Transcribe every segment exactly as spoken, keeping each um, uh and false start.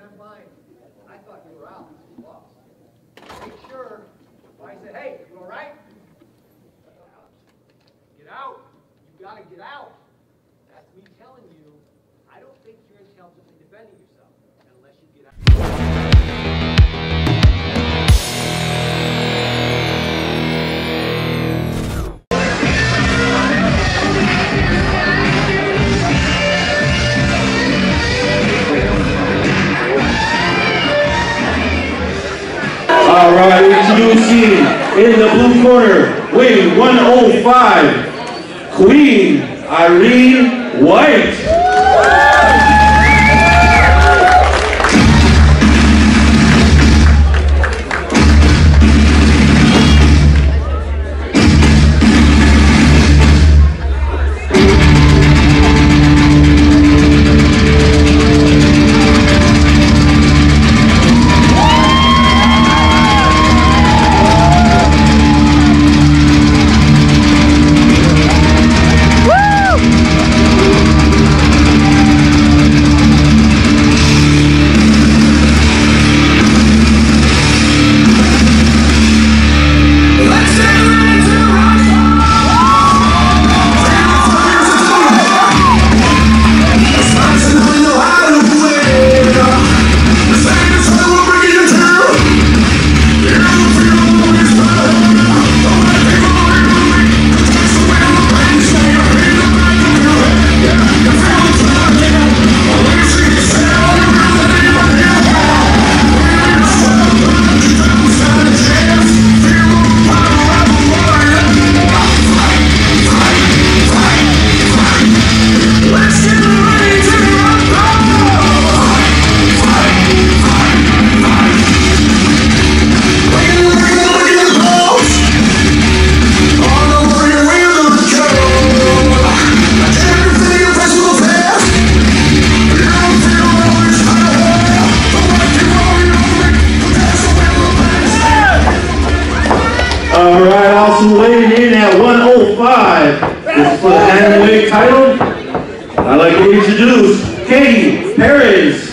damn fine. I thought you were out. You lost. Make sure. If I said, hey, you all right? Get out. You gotta get out. That's me telling you, I don't think you're intelligently defending yourself unless you get out. All right, introducing in the blue corner, weighing one oh five, Queen Irene White. Alright, also weighing in at one oh five. This is for the heavyweight title. I'd like to introduce Katie Perez.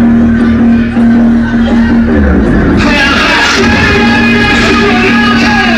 Yeah.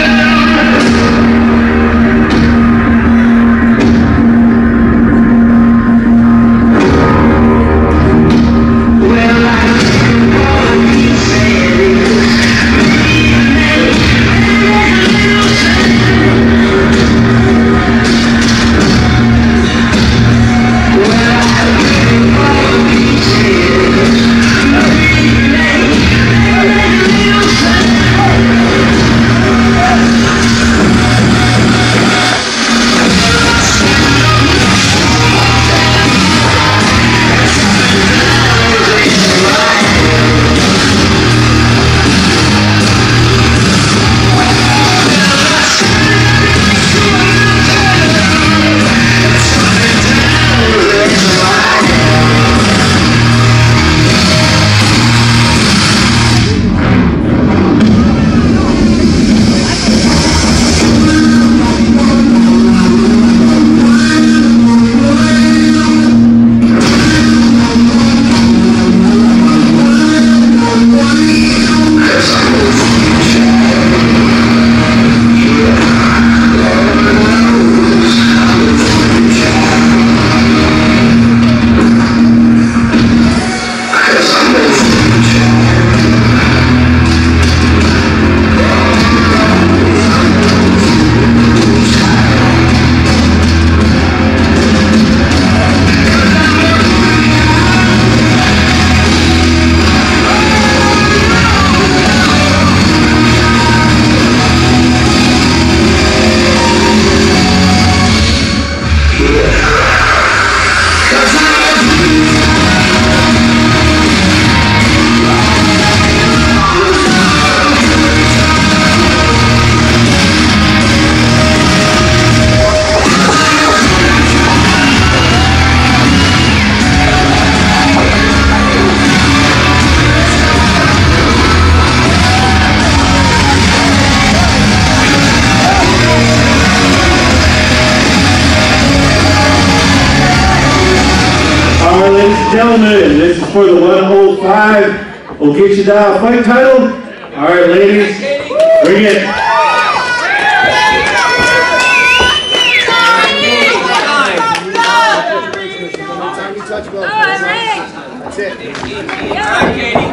five will get you that fight title. All right, ladies, bring it. That's it. All right, Katie.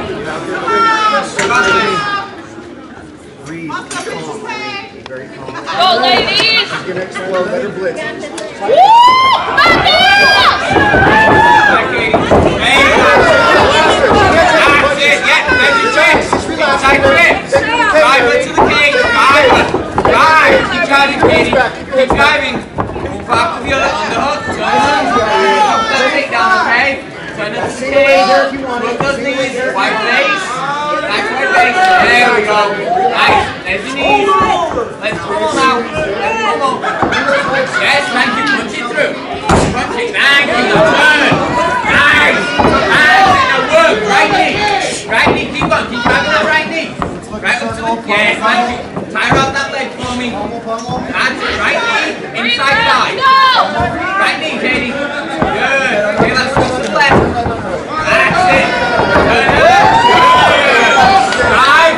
Breathe. Calm. Be very calm. Go, ladies! She's gonna explode. Let her blitz. Woo! Back Hi, Katie. Hey! That's it. Yeah, bend your chest. Tight grip. Drive into the cage. Drive. Drive. Keep driving, Katie. Keep driving. Move up to the other underhook. Turn. Take down, okay? Turn to the stage. Move those knees. Wide base. Nice wide base. There we go. Nice. There's your knees. Let's pull them out. Let's pull them. Yes, thank you. Punch it through. Punch it. Thank you. Now turn. Nice. Nice. Now work. Right knee. Right knee. Keep on. Keep driving that right knee. Right up to the... Yes, thank you. Tire out that leg for me. That's it. Right knee. Inside thigh. Right knee, Katie. Good. Okay, let's switch to the left. That's it. Turn it up. Good. Drive.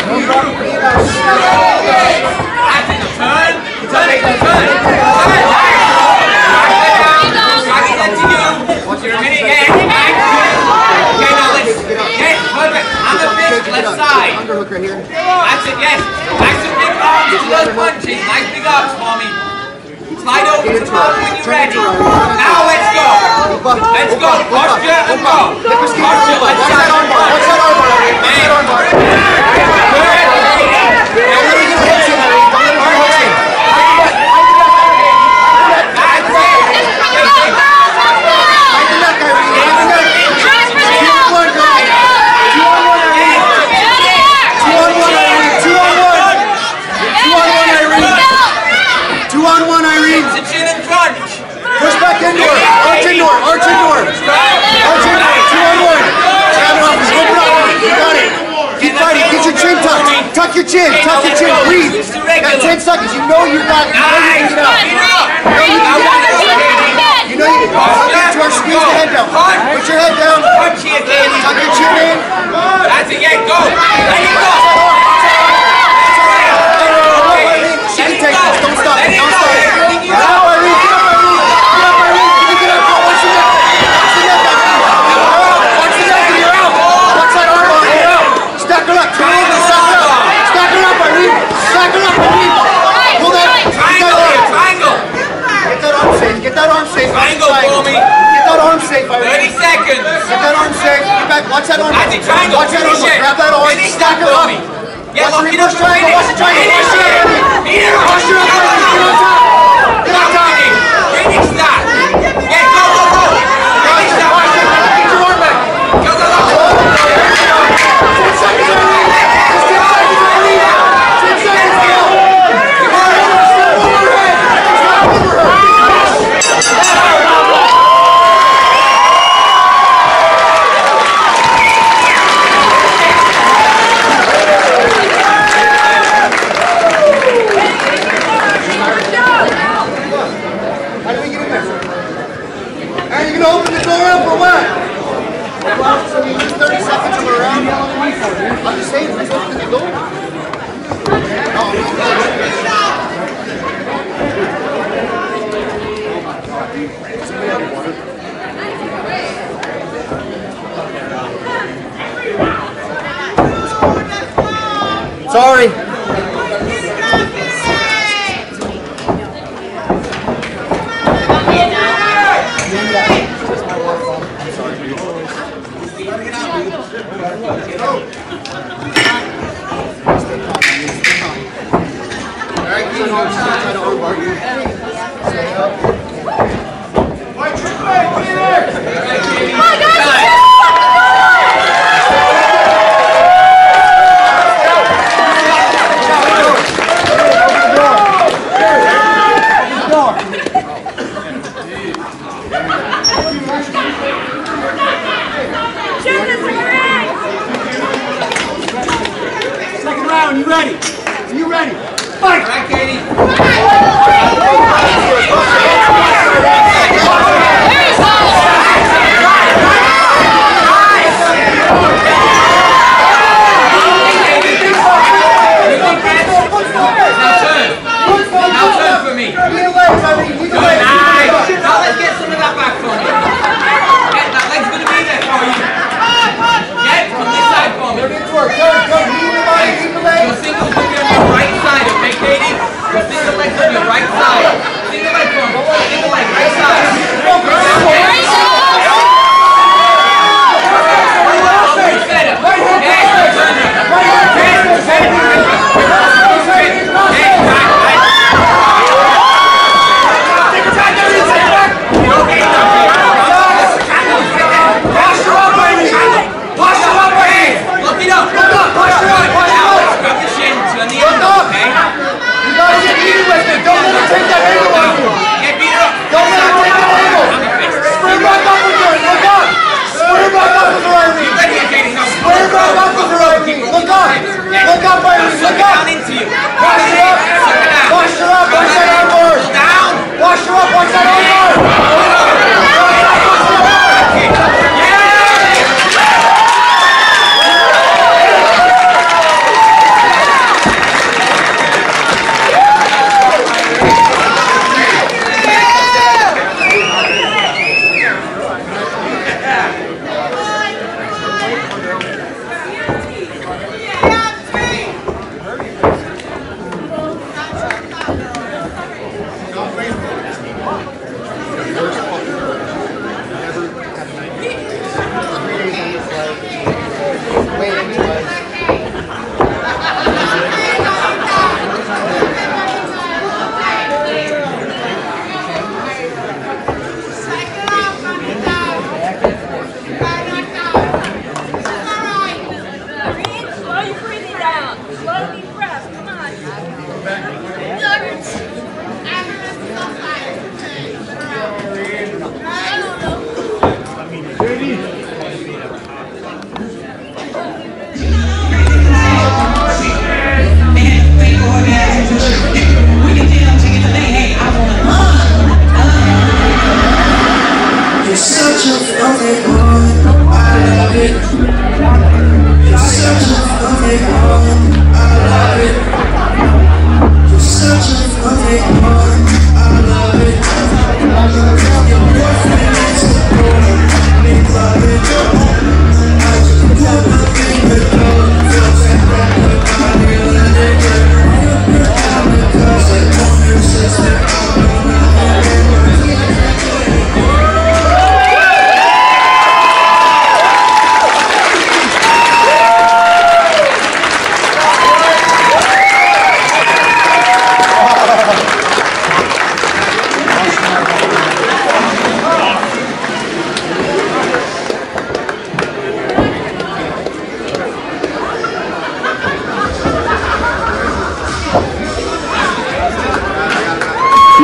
That's it. Turn. Turn it. Turn. Turn. Drag it into you. You're a minute again. Okay, now let's... Yes, perfect. On the fist, left side. Underhook right here. That's it, yes. Nice and big arms to those punches. Nice big arms for me. Slide over to the bottom when you're ready. Now let's go. Let's go. Posture and go. Posture, let's side on bar. Watch that arm bar. Watch that arm bar. Good. Now let her get a hook in, Irene. Don't let her get a hook in. That's it. Right the neck, Irene. Right the neck. Two on one, girl. Two on one, Irene. Two on one, Irene. Two on one. Two on one, Irene. Two on one, Irene. Sit chin and crunch. Push back into her. Arch into her. Arch into her. Arch into her. Two on one. Grab it off. Just whip it off. You got it. Keep fighting. Get your chin tucked. Tuck your chin. Tuck your chin. Breathe. Got ten seconds. You know you got it. You know you can get out. You know you can get it. You know you can get to her. Squeeze the head down. Put your head down. Punch here, Katie. Tuck your chin in. That's it, yeah, go. Let it go. She can take this. Don't stop. Let it Don't go. stop. Get up, Irene. Get up, Irene. Get up, Irene. Can you get up? Watch the neck. Watch the neck. Watch the neck and you're out. Watch that arm on. You're out. Stack her up. Turn over. Stack her up. Stack her up, Irene. Stack her up, Irene. Pull that. Triangle here, triangle. Get that arm safe. Get that arm safe. Triangle for me. Get that arm safe, Irene. thirty seconds. Get that arm safe. Get back. Watch that arm. That's it, triangle. Watch that arm. Finish it. Grab that arm. Finish Stack that her for up. me. Yeah, Watch lock the it up. reverse triangle. Watch the triangle. Finish Watch it. it. Here. Watch your up. Get on top. Get on top. Finish that. Yeah, go, go, go. Finish that. Watch it. Get your arm back. Go, go, go. ten seconds, Irene. Just ten seconds, Irene. ten seconds, go. Come on, step over her head. Step over her. How do we get in there? Are you gonna open the door up or what? Well, so you use thirty seconds to go around. I'm just saying, let's open the door. Sorry. Second round, you ready? Are you ready? Fight! All right, Katie. Nice!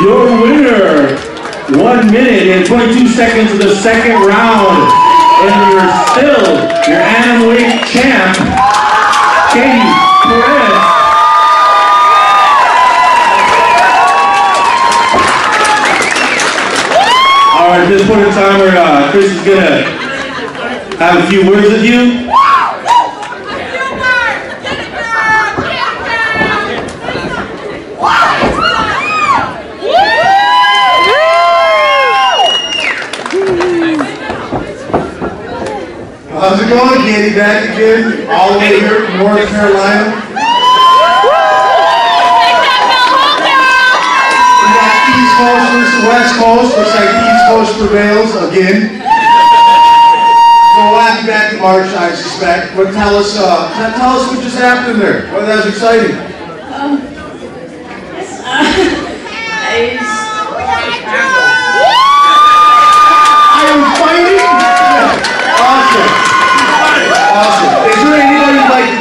Your winner, one minute and twenty-two seconds of the second round. And you're still your Atomweight champ, Katie Perez. All right, at this point in time, where uh, Chris is gonna have a few words with you. How's it going, Katie? Back again, all the way here from North Carolina. We got East Coast versus West Coast. Looks like East Coast prevails again. So we'll have you back in March, I suspect. But tell us, uh, tell us what just happened there. Well, that was exciting. Um, yes, uh, I was... I was fighting? Yeah. Awesome. Awesome. Is there anybody you'd like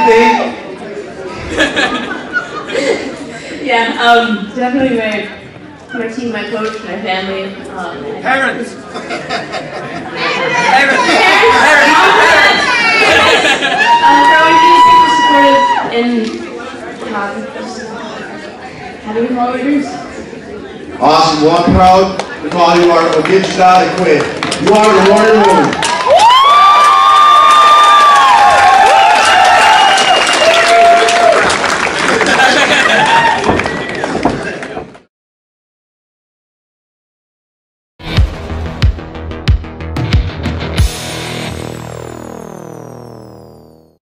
to thank? Yeah, um, definitely my, my team, my coach, my family. Um, Parents. Parents. uh, for always being super supportive and um, just having them all leaders. Awesome. Well, I'm proud to call you our Get Shot and Quit. You are the warrior woman.